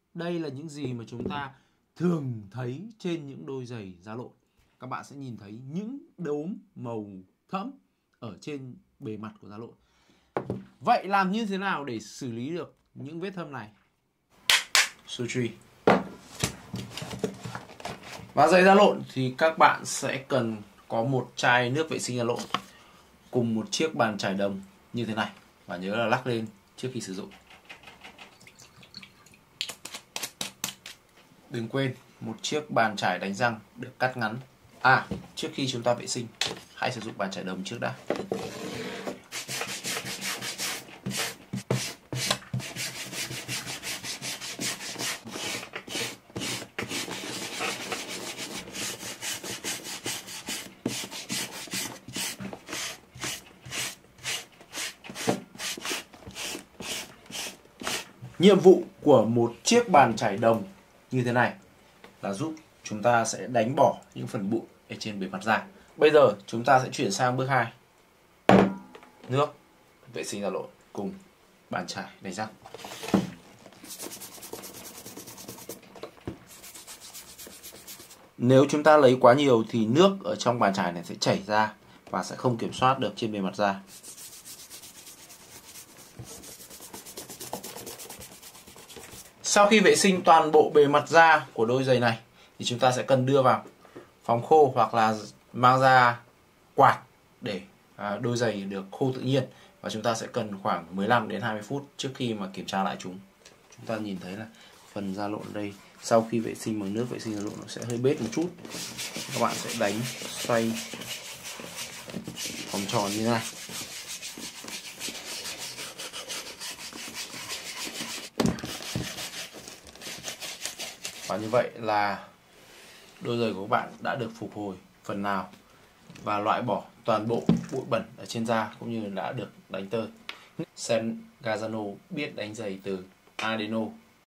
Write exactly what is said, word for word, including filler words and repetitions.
Đây là những gì mà chúng ta thường thấy trên những đôi giày da lộn. Các bạn sẽ nhìn thấy những đốm màu thẫm ở trên bề mặt của da lộn. Vậy làm như thế nào để xử lý được những vết thâm này? Sushi. Và giày da lộn thì các bạn sẽ cần có một chai nước vệ sinh da lộn cùng một chiếc bàn chải đồng như thế này, và nhớ là lắc lên trước khi sử dụng. Đừng quên một chiếc bàn chải đánh răng được cắt ngắn. À, trước khi chúng ta vệ sinh, hãy sử dụng bàn chải đồng trước đã. Nhiệm vụ của một chiếc bàn chải đồng như thế này là giúp chúng ta sẽ đánh bỏ những phần bụi ở trên bề mặt da. Bây giờ chúng ta sẽ chuyển sang bước hai. Nước vệ sinh da lộn cùng bàn chải đánh răng. Nếu chúng ta lấy quá nhiều thì nước ở trong bàn chải này sẽ chảy ra và sẽ không kiểm soát được trên bề mặt da. Sau khi vệ sinh toàn bộ bề mặt da của đôi giày này thì chúng ta sẽ cần đưa vào phòng khô hoặc là mang ra quạt để đôi giày được khô tự nhiên, và chúng ta sẽ cần khoảng mười lăm đến hai mươi phút trước khi mà kiểm tra lại chúng. Chúng ta nhìn thấy là phần da lộn đây sau khi vệ sinh bằng nước vệ sinh da lộn nó sẽ hơi bết một chút. Các bạn sẽ đánh xoay vòng tròn như thế này. Và như vậy là đôi giày của các bạn đã được phục hồi phần nào và loại bỏ toàn bộ bụi bẩn ở trên da cũng như đã được đánh tơi. Sen Gazzano biết đánh giày từ A đến O.